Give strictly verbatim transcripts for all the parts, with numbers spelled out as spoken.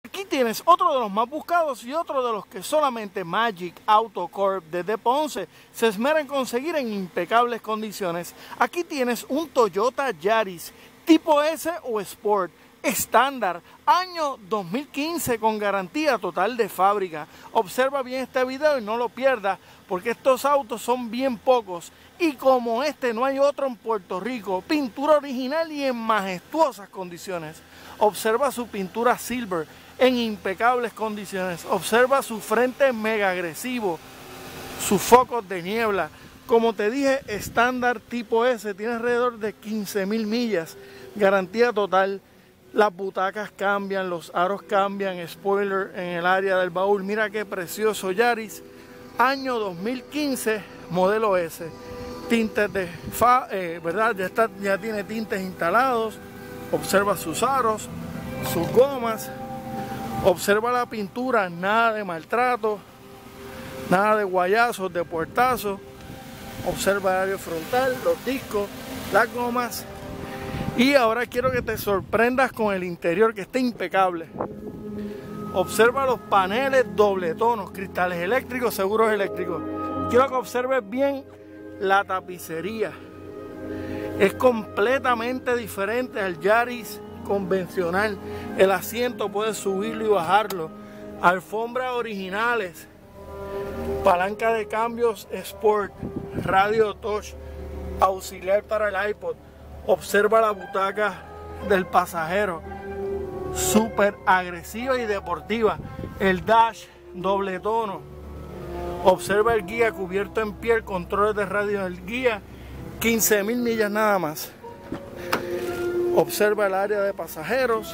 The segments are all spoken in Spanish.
Aquí tienes otro de los más buscados y otro de los que solamente Magic Auto Corp desde Ponce se esmera en conseguir en impecables condiciones. Aquí tienes un Toyota Yaris tipo S o Sport estándar, año dos mil quince, con garantía total de fábrica. Observa bien este video y no lo pierdas, porque estos autos son bien pocos y como este no hay otro en Puerto Rico. Pintura original y en majestuosas condiciones. Observa su pintura silver en impecables condiciones. Observa su frente mega agresivo, sus focos de niebla. Como te dije, estándar tipo S, tiene alrededor de quince mil millas, garantía total. Las butacas cambian, los aros cambian, spoiler en el área del baúl. Mira qué precioso Yaris, año dos mil quince, modelo S. Tintes de fa, eh, ¿verdad? Ya, está, ya tiene tintes instalados. Observa sus aros, sus gomas. Observa la pintura, nada de maltrato, nada de guayazos, de puertazos. Observa el área frontal, los discos, las gomas. Y ahora quiero que te sorprendas con el interior, que está impecable. Observa los paneles doble tonos, cristales eléctricos, seguros eléctricos. Quiero que observes bien la tapicería. Es completamente diferente al Yaris convencional. El asiento puedes subirlo y bajarlo. Alfombras originales. Palanca de cambios Sport. Radio touch. Auxiliar para el iPod. Observa la butaca del pasajero. Súper agresiva y deportiva. El dash doble tono. Observa el guía cubierto en piel. Controles de radio del guía. quince mil millas nada más. Observa el área de pasajeros.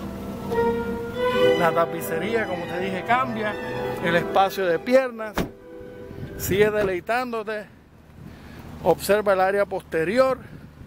La tapicería, como te dije, cambia. El espacio de piernas. Sigue deleitándote. Observa el área posterior.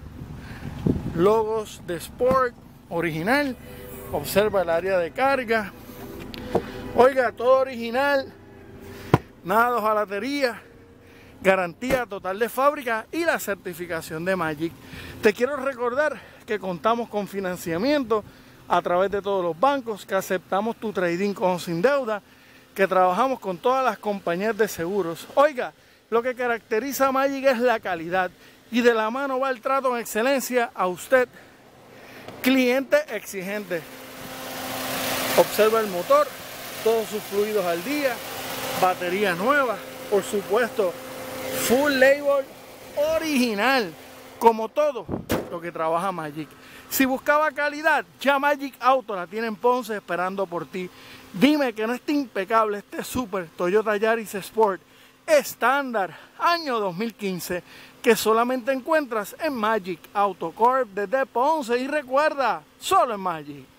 Logos de Sport original. Observa el área de carga. Oiga, todo original. Nada de hojalatería. Garantía total de fábrica y la certificación de Magic. Te quiero recordar que contamos con financiamiento a través de todos los bancos, que aceptamos tu trading con sin deuda, que trabajamos con todas las compañías de seguros. Oiga, lo que caracteriza a Magic es la calidad y de la mano va el trato en excelencia a usted, cliente exigente. Observa el motor, todos sus fluidos al día, batería nueva, por supuesto, full label original, como todo lo que trabaja Magic. Si buscaba calidad, ya Magic Auto la tiene en Ponce esperando por ti. Dime que no está impecable este super Toyota Yaris Sport estándar, año dos mil quince, que solamente encuentras en Magic Auto Corp desde Ponce. Y recuerda, solo en Magic.